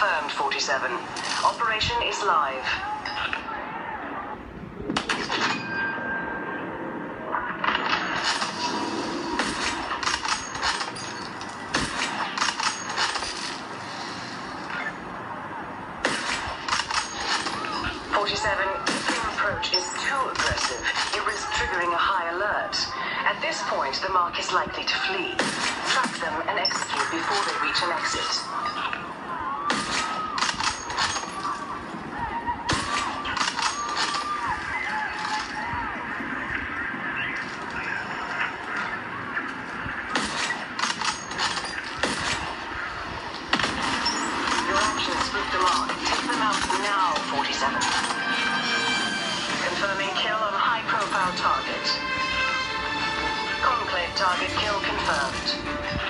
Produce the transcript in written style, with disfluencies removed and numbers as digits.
confirmed, 47. Operation is live. If your approach is too aggressive, you risk triggering a high alert. At this point, the mark is likely to flee. Track them and execute before they reach an exit. Your actions split the mark. Take them out now, 47. Confirming kill on high-profile target. Conclave target kill confirmed.